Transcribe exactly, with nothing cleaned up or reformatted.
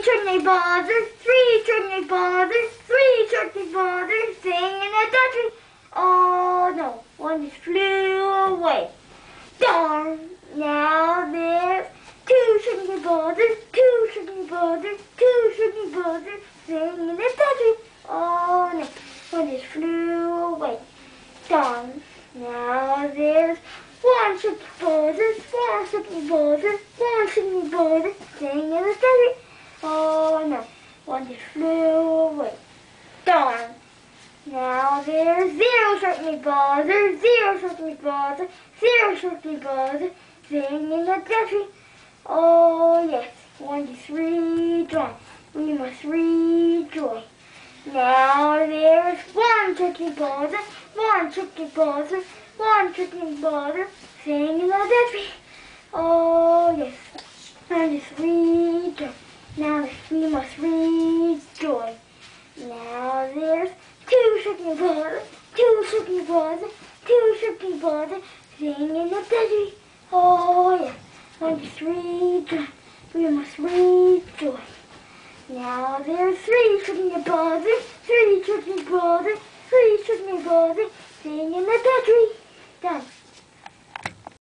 Three shortneck buzzards, three shortneck buzzards, three shortneck buzzards singing a country. Oh no, one just flew away. Darn, now there's two shortneck buzzards, two shortneck buzzards, two shortneck buzzards singing a country. Oh no, one just flew away. Darn, now there's one shortneck buzzard, one shortneck buzzard, one shortneck buzzard singing a country. Oh no, one just flew away. Darn. Now there's zero shortneck buzzard, zero shortneck buzzard, zero shortneck buzzard singing a country. Oh yes, one just rejoin. We must rejoin. Now there's one shortneck buzzard, one shortneck buzzard, one shortneck buzzard singing a country. Oh yes, one just rejoin. Now we must rejoin. Now there's two shortneck buzzards, two shortneck buzzards, two shortneck buzzards singing the country. Oh yes, one just rejoin. We must rejoin. Now there's three shortneck buzzards, three shortneck buzzards, three shortneck buzzards singing the country. Done.